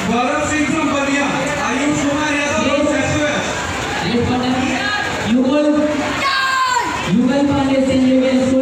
Gaurav Singh from Ballia, Ayush Kumar Yadav from Sassuas. युगल पांडे से ये